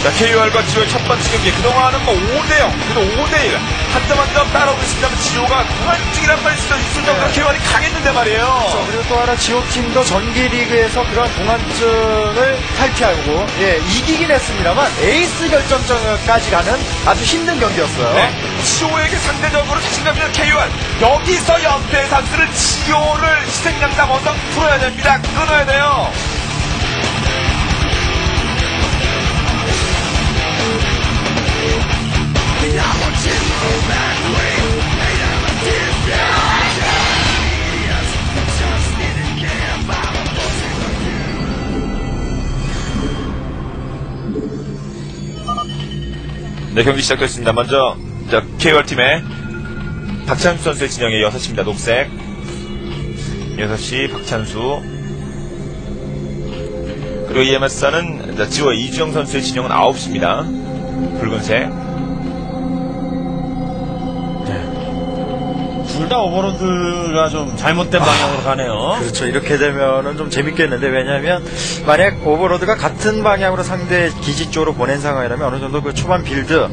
자, KOR과 지오의 첫 번째 경기. 그동안은 뭐 5대0, 그래도 5대1. 한 점 한 점 따라오고 있습니다만 지오가 공환증이란 말이 있을 정도로 KOR이 강했는데 말이에요. 그렇죠. 그리고 또 하나 지오팀도 전기리그에서 그런 공환증을 탈피하고, 예, 이기긴 했습니다만 에이스 결정전까지 가는 아주 힘든 경기였어요. 네. 지오에게 상대적으로 자신감 있는 KOR. 여기서 연패 상수를 지오를 희생양당 언덕 풀어야 됩니다. 끊어야 돼요. 네, 경기 시작됐습니다. 먼저 KOR팀의 박찬수 선수의 진영의 6시입니다. 녹색 6시 박찬수, 그리고 EMS는 지오와 이주영 선수의 진영은 9시입니다. 붉은색. 둘 다 오버로드가 좀 잘못된 방향으로 가네요. 그렇죠. 이렇게 되면은 좀 재밌겠는데, 왜냐하면 만약 오버로드가 같은 방향으로 상대 기지 쪽으로 보낸 상황이라면 어느 정도 그 초반 빌드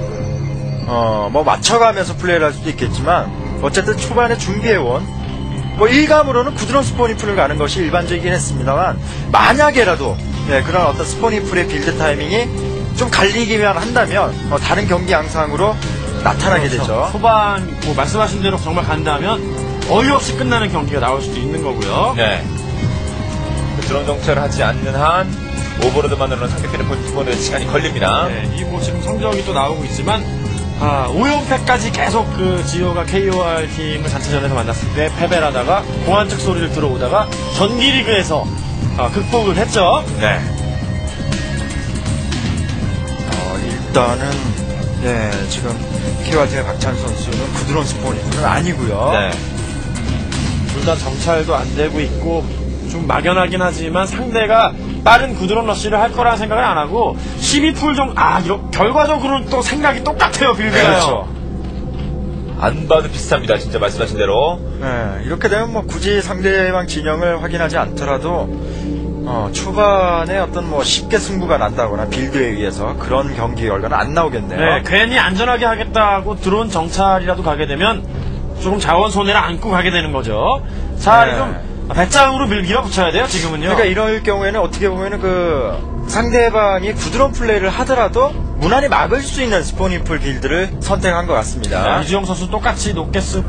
뭐 맞춰가면서 플레이를 할 수도 있겠지만, 어쨌든 초반에 준비해온 뭐 일감으로는 구드론 스포니풀을 가는 것이 일반적이긴 했습니다만, 만약에라도 그런 어떤 스포니풀의 빌드 타이밍이 좀 갈리기만 한다면 다른 경기 양상으로 나타나게 그렇죠. 되죠. 초반 뭐 말씀하신 대로 정말 간다면 어이없이 끝나는 경기가 나올 수도 있는 거고요. 네. 드론 정찰을 하지 않는 한 오버로드만으로는 상대편의 포지션에 시간이 걸립니다. 네, 이 뭐 지금 성적이 또 나오고 있지만 5연패까지 계속 그 지오가 KOR 팀을 단체전에서 만났을 때 패배를 하다가 공환적 소리를 들어오다가 전기리그에서 극복을 했죠. 네. 일단은 지금 KOR팀의 박찬수 선수는 구드론 스포니풀은 아니고요. 네. 둘 다 정찰도 안 되고 있고 좀 막연하긴 하지만 상대가 빠른 구드론 러쉬를 할 거라는 생각을 안 하고 12풀 정도 이렇게 결과적으로는 또 생각이 똑같아요. 빌드가요. 그렇죠. 안 봐도 비슷합니다. 진짜 말씀하신 대로. 이렇게 되면 뭐 굳이 상대방 진영을 확인하지 않더라도 초반에 어떤 뭐 쉽게 승부가 난다거나 빌드에 의해서 그런 경기 결과는 안 나오겠네요. 네, 괜히 안전하게 하겠다고 드론 정찰이라도 가게 되면 조금 자원 손해를 안고 가게 되는 거죠. 차라리 좀 배짱으로 밀어붙여야 돼요, 지금은요. 그러니까 이럴 경우에는 어떻게 보면은 그 상대방이 구드론 플레이를 하더라도 무난히 막을 수 있는 스포니풀 빌드를 선택한 것 같습니다. 네, 이주영 선수 똑같이 높겠습.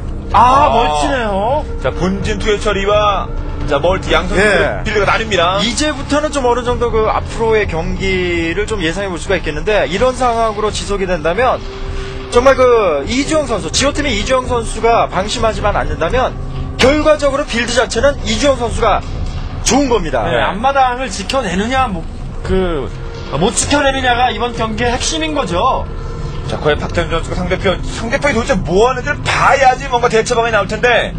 멀티네요. 자, 본진 투의 처리와 멀티 양선수 빌드가 나뉩니다. 이제부터는 좀 어느 정도 그 앞으로의 경기를 좀 예상해 볼 수가 있겠는데, 이런 상황으로 지속이 된다면 정말 그 이주영 선수, 지오팀의 이주영 선수가 방심하지만 않는다면 결과적으로 빌드 자체는 이주영 선수가 좋은 겁니다. 네, 앞마당을 지켜내느냐 못 지켜내느냐가 이번 경기의 핵심인 거죠. 자, 과연 박찬수 선수가 상대편이 도대체 뭐 하는지를 봐야지 뭔가 대처 방안이 나올 텐데.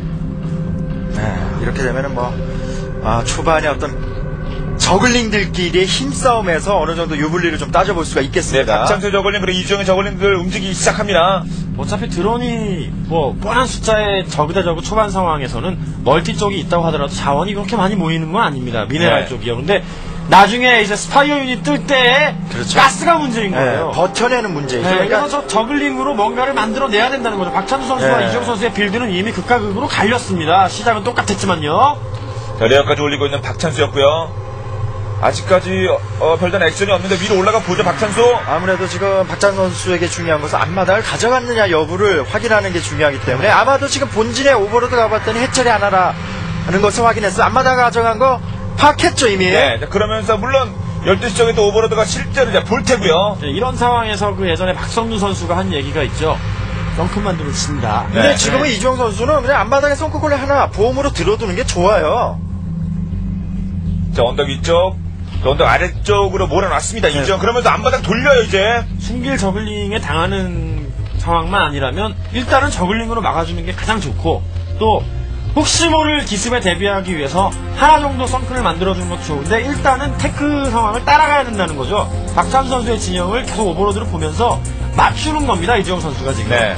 이렇게 되면은 초반에 어떤 저글링들끼리의 힘싸움에서 어느 정도 유불리를 좀 따져볼 수가 있겠습니다. 네, 박찬수 저글링 그리고 이주영의 저글링들 움직이기 시작합니다. 어차피 드론이 뻔한 숫자의 저그 대 저그 초반 상황에서는 멀티 쪽이 있다고 하더라도 자원이 그렇게 많이 모이는 건 아닙니다. 미네랄 쪽이요. 근데 나중에 이제 스파이어 유닛 뜰 때 가스가 문제인 거예요. 버텨내는 문제이죠. 그래서 저 저글링으로 뭔가를 만들어내야 된다는 거죠. 박찬수 선수와 이주영 선수의 빌드는 이미 극과 극으로 갈렸습니다. 시작은 똑같았지만요. 자, 레어까지 올리고 있는 박찬수였고요. 아직까지 별다른 액션이 없는데 위로 올라가 보죠. 박찬수. 아무래도 지금 박찬수 선수에게 중요한 것은 앞마당을 가져갔느냐 여부를 확인하는 게 중요하기 때문에, 아마도 지금 본진에 오버로드 가봤더니 해처리 하나라는 것을 확인했어요. 앞마당 가져간 거 파악했죠 이미. 네, 그러면서 물론 12시 쪽에도 오버로드가 실제로 이제 볼 테고요. 네, 이런 상황에서 그 예전에 박성준 선수가 한 얘기가 있죠. 덩크만 들어 진다. 근데 지금은 이주영 선수는 그냥 앞마당에 성크콜을 하나 보험으로 들어두는 게 좋아요. 자, 언덕 위쪽, 언덕 아래쪽으로 몰아놨습니다. 이주영. 그러면서 앞마당 돌려요 이제. 숨길 저글링에 당하는 상황만 아니라면 일단은 저글링으로 막아주는 게 가장 좋고, 또 혹시 모를 기습에 대비하기 위해서 하나 정도 썬크를 만들어주는 것도 좋은데, 일단은 테크 상황을 따라가야 된다는 거죠. 박찬수 선수의 진영을 계속 오버로드를 보면서 맞추는 겁니다. 이주영 선수가 지금. 네.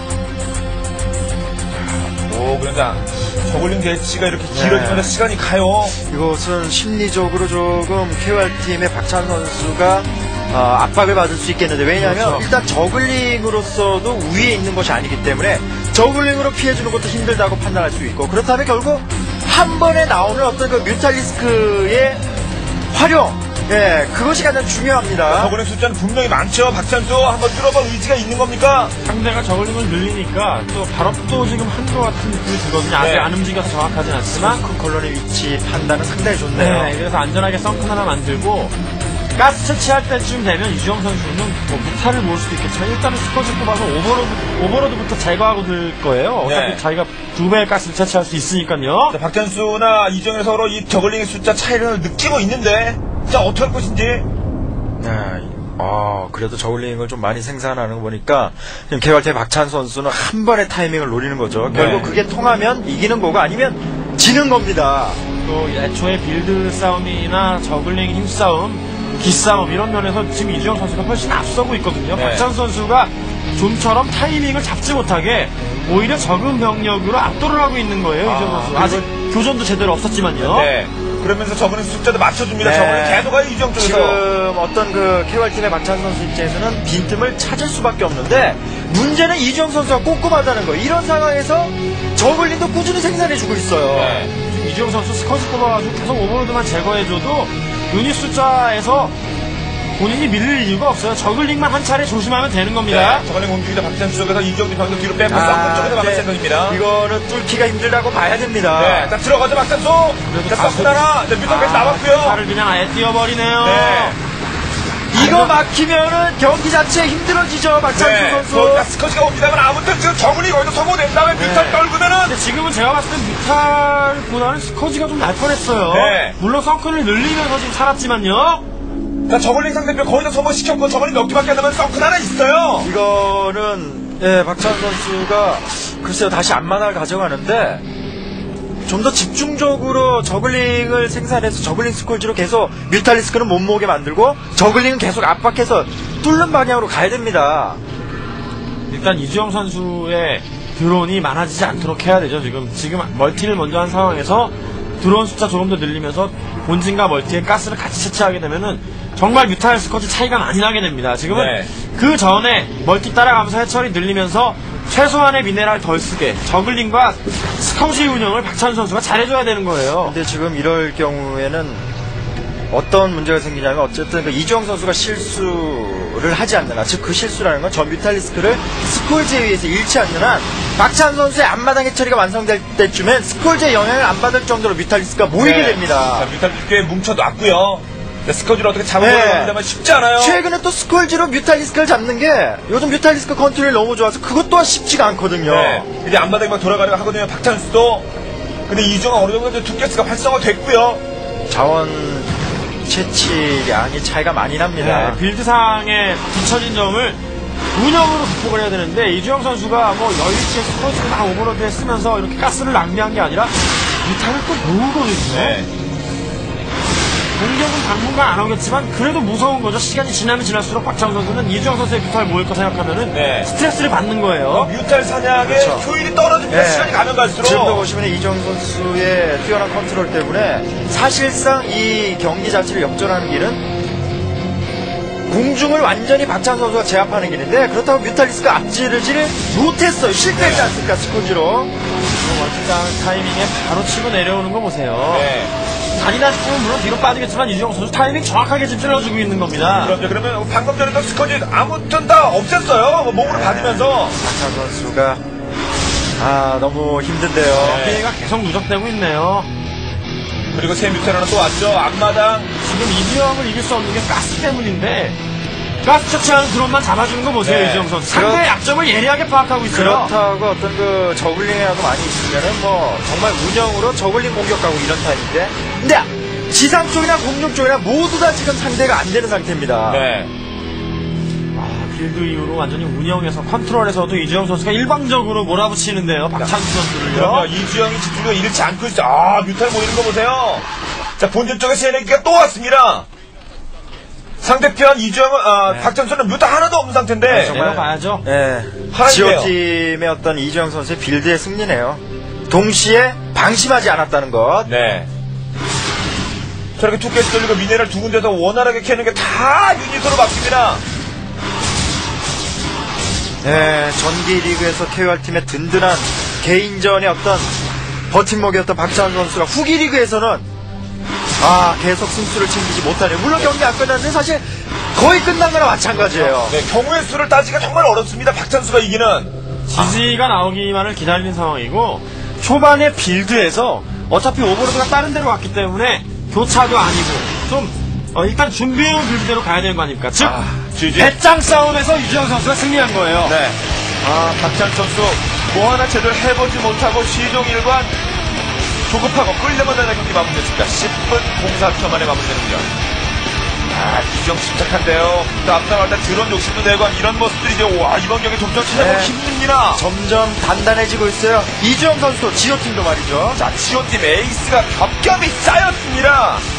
그러자 저글링 대치가 이렇게 길어지면서 시간이 가요. 이것은 심리적으로 조금 KOR팀의 박찬수 선수가 압박을 받을 수 있겠는데 왜냐하면 그렇죠. 일단 저글링으로서도 위에 있는 것이 아니기 때문에 저글링으로 피해주는 것도 힘들다고 판단할 수 있고 그렇다면 결국 한 번에 나오는 어떤 그 뮤탈리스크의 활용 그것이 가장 중요합니다. 저번에 숫자는 분명히 많죠. 박찬수 한번 뚫어볼 의지가 있는 겁니까? 상대가 저글링을 늘리니까 또 발업도 지금 한 것 같은 느낌이 들거든요. 아직 네. 안 움직여서 정확하진 않지만. 큰 컬러의 위치 판단은 상당히 좋네요. 네, 그래서 안전하게 썬큰 하나 만들고 가스 채취할 때쯤 되면 이주영 선수는 뭐 무타를 모을 수도 있겠지만 일단은 스쿼지 뽑아서 오버로드부터 제거하고 들 거예요. 어차피 네. 자기가 2배의 가스를 채취할 수 있으니까요. 자, 박찬수나 이정현 서로 이 저글링의 숫자 차이를 느끼고 있는데 자 어떻게 할 것인지. 그래도 저글링을 좀 많이 생산하는 거 보니까 지금 개발태 박찬 선수는 한 번의 타이밍을 노리는 거죠. 결국 그게 통하면 이기는 거고 아니면 지는 겁니다. 또 애초에 빌드 싸움이나 저글링 힘싸움 기싸움 이런 면에서 지금 이주영 선수가 훨씬 앞서고 있거든요. 네. 박찬 선수가 좀처럼 타이밍을 잡지 못하게 오히려 적은 병력으로 압도를 하고 있는 거예요. 이주영 선수. 아직 교전도 제대로 없었지만요. 네. 그러면서 저글링 숫자도 맞춰줍니다. 네. 저글링 계속 가요 이정 쪽에서. 지금 어떤 그 KOR팀의 박찬 선수 입장에서는 빈틈을 찾을 수밖에 없는데 문제는 이주영 선수가 꼼꼼하다는 거. 이런 상황에서 저글링도 꾸준히 생산해주고 있어요. 네. 지금 이주영 선수 스커지 뽑아가지고 계속 오버로드만 제거해줘도 유닛 숫자에서 본인이 밀릴 이유가 없어요. 저글링만 한 차례 조심하면 되는 겁니다. 네. 저글링 움직이다 박찬수 쪽에서 이정도 병도 뒤로 빼면서 쌍문 쪽에서 막을 생각입니다. 이거는 뚫기가 힘들다고 봐야 됩니다. 네. 자 들어가죠 박찬수. 자 가수- 쌍문 하나. 네, 뮤턴까지 나왔고요. 차를 그냥 아예 띄워버리네요. 네. 이거 막히면은 경기 자체 힘들어지죠, 박찬수 네. 선수. 스커지가 옵니다만 아무튼 지금 저글링 거기서 성공된 다음에 뮤턴 떨구면은. 근데 지금은 제가 봤을 땐 뮤탈보다는 스커지가 좀 날 뻔했어요. 네. 물론 썬큰을 늘리면서 지금 살았지만요. 자 저글링 상대편 거의 다 소모시켰고 저글링 몇 개밖에 안 남은 썬큰 하나 있어요. 이거는 박찬 선수가 글쎄요 다시 앞마당을 가져가는데 좀 더 집중적으로 저글링을 생산해서 저글링 스콜지로 계속 뮤탈리스크는 못 모으게 만들고 저글링은 계속 압박해서 뚫는 방향으로 가야 됩니다. 일단 이주영 선수의 드론이 많아지지 않도록 해야 되죠. 지금 멀티를 먼저 한 상황에서 드론 숫자 조금 더 늘리면서 본진과 멀티에 가스를 같이 채취하게 되면은 정말 뮤탈 스쿼지 차이가 많이 나게 됩니다. 지금은 네. 그 전에 멀티 따라가면서 해처리 늘리면서 최소한의 미네랄 덜 쓰게 저글링과 스쿼지 운영을 박찬 선수가 잘해줘야 되는 거예요. 근데 지금 이럴 경우에는 어떤 문제가 생기냐면 어쨌든 그 이주영 선수가 실수를 하지 않는 한, 즉 그 실수라는 건 저 뮤탈리스크를 스콜지에 의해서 잃지 않는 한 박찬 선수의 앞마당 해처리가 완성될 때쯤엔 스콜지의 영향을 안 받을 정도로 뮤탈리스크가 모이게 네. 됩니다. 자, 뮤탈 꽤 뭉쳐놨고요. 스커지를 어떻게 잡아보려고 네. 합니다만 쉽지 않아요. 최근에 또 스콜지로 뮤탈리스크를 잡는 게 요즘 뮤탈리스크 컨트롤이 너무 좋아서 그것 또한 쉽지가 않거든요. 네. 이제 앞마당에 막 돌아가려고 하거든요. 박찬수도. 근데 이중은 어느 정도 투게스가 활성화됐고요. 자원 채취량이 차이가 많이 납니다. 네, 빌드상에 뒤처진 점을 운영으로 극복을 해야 되는데 이주영 선수가 뭐 여유있게 스쿼지를 막 오버로드에 쓰면서 이렇게 가스를 낭비한 게 아니라 뮤탈을 또 모으거든요. 네. 공격은 당분간 안 오겠지만 그래도 무서운 거죠. 시간이 지나면 지날수록 박찬 선수는 이주영 선수의 뮤탈 모일 거 생각하면은 네. 스트레스를 받는 거예요. 뮤탈 사냥의 그렇죠. 효율이 떨어집니다. 네. 시간이 가면 갈수록. 지금도 보시면 이정 선수의 뛰어난 컨트롤 때문에 사실상 이 경기 자체를 역전하는 길은 공중을 완전히 박찬 선수가 제압하는 길인데 그렇다고 뮤탈리스크가 앞지르지를 못했어요. 실패했지 않습니까, 스콘지로. 월드장 타이밍에 바로 치고 내려오는 거 보세요. 네. 잔인한 스은 물론 뒤로 빠지겠지만 이주영 선수 타이밍 정확하게 지금 찔러주고 있는 겁니다. 그러면 방금 전에도 스커지 아무튼 다 없앴어요. 몸으로 받으면서. 박찬 선수가 너무 힘든데요. 네. 피해가 계속 누적되고 있네요. 그리고 새 뮤탈 하나 또 왔죠. 앞마당. 지금 이주영을 이길 수 없는 게 가스 때문인데 가스 처치하는 드론만 잡아주는 거 보세요. 네. 이주영 선수 상대의 약점을 예리하게 파악하고 있어요. 그렇다고 어떤 그 저글링이라도 많이 있으면은 뭐 정말 운영으로 저글링 공격하고 이런 타입인데 근데 지상 쪽이나 공중 쪽이나 모두 다 지금 상대가 안 되는 상태입니다. 네. 빌드 이후로 완전히 운영에서 컨트롤에서도 이주영 선수가 일방적으로 몰아붙이는데요. 박찬수 선수를요. 그럼요. 이주영이 집중력을 잃지 않고 있어. 뮤탈 모이는 거 보세요. 자, 본진 쪽에 세네기가 또 왔습니다. 상대편 이주영은, 박찬수는 뮤탈 하나도 없는 상태인데. 내려가야죠. 네. 하나인데요. 지오팀의 어떤 이주영 선수의 빌드의 승리네요. 동시에 방심하지 않았다는 것. 네. 저렇게 투게스 돌리고 미네랄 두 군데서 원활하게 캐는 게 다 유닛으로 바뀝니다. 네, 전기 리그에서 KOR 팀의 든든한 개인전의 어떤 버팀목이었던 박찬 선수가 후기 리그에서는 계속 승수를 챙기지 못하네요. 물론 경기 안 끝났는데 사실 거의 끝난 거나 마찬가지예요. 네, 경우의 수를 따지기가 정말 어렵습니다. 박찬수가 이기는. 지지가 나오기만을 기다리는 상황이고 초반에 빌드에서 어차피 오버로드가 다른 데로 갔기 때문에 교차도 아니고 좀 일단 준비해온 빌드대로 가야 되는 거 아닙니까? 즉 지지. 배짱 싸움에서 유지영 선수가 승리한 거예요. 네. 박찬 선수 뭐 하나 제대로 해보지 못하고 시종일관 조급하고 끌려만 하는 경기 마무리됐습니다. 10분 04초 만에 마무리되는군요. 이정 침착한데요. 또 앞서갈 때 드론 욕심도 내고 이런 모습들이죠. 와, 이번 경기 동점 찾아보기 힘듭니다. 점점 단단해지고 있어요. 이주영 선수, 지호팀도 말이죠. 자, 지오팀 에이스가 겹겹이 쌓였습니다.